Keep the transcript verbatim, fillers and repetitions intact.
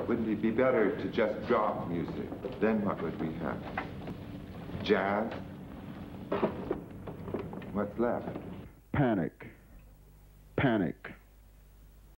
Wouldn't it be better to just drop music? Then what would we have? Jazz? What's left? Panic. Panic.